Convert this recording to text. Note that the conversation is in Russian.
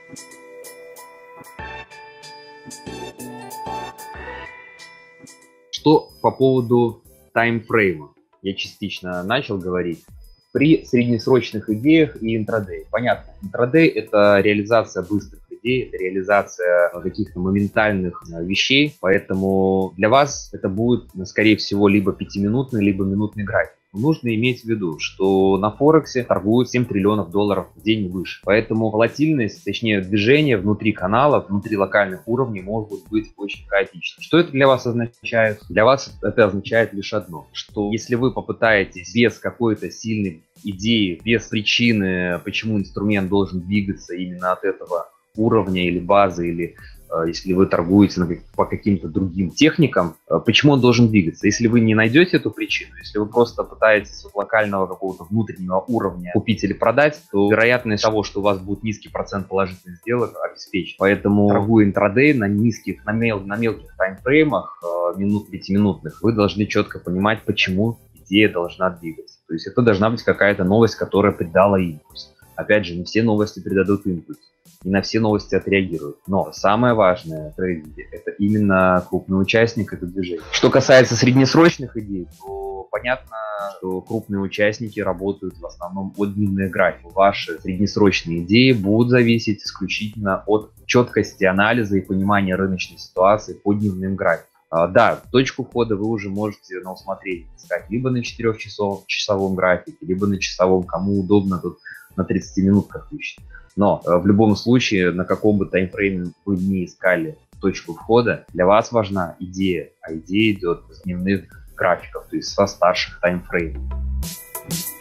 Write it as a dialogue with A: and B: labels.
A: Что по поводу таймфрейма? Я частично начал говорить. При среднесрочных идеях и интрадей. Понятно, интрадей – это реализация быстрых идей, это реализация каких-то моментальных вещей, поэтому для вас это будет, скорее всего, либо 5-минутный, либо минутный график. Нужно иметь в виду, что на Форексе торгуют 7 триллионов долларов в день и выше. Поэтому волатильность, точнее движение внутри канала, внутри локальных уровней может быть очень хаотичным. Что это для вас означает? Для вас это означает лишь одно, что если вы попытаетесь без какой-то сильной идеи, без причины, почему инструмент должен двигаться именно от этого уровня или базы, или если вы торгуете по каким-то другим техникам, почему он должен двигаться? Если вы не найдете эту причину, если вы просто пытаетесь от локального какого-то внутреннего уровня купить или продать, то вероятность того, что у вас будет низкий процент положительных сделок, обеспечен. Поэтому, торгуя интрадей на мелких таймфреймах, минут 5-минутных, вы должны четко понимать, почему идея должна двигаться. То есть это должна быть какая-то новость, которая придала импульс. Опять же, не все новости придадут импульс. И на все новости отреагируют. Но самое важное в трейдинге – это именно крупный участник этого движения. Что касается среднесрочных идей, то понятно, что крупные участники работают в основном от дневных графиков. Ваши среднесрочные идеи будут зависеть исключительно от четкости анализа и понимания рыночной ситуации по дневным графикам. Да, точку входа вы уже можете на усмотрение искать либо на 4-часовом графике, либо на часовом, кому удобно, тут на 30 минутках ищет. Но в любом случае, на каком бы таймфрейме вы не искали точку входа, для вас важна идея, а идея идет с дневных графиков, то есть со старших таймфреймов.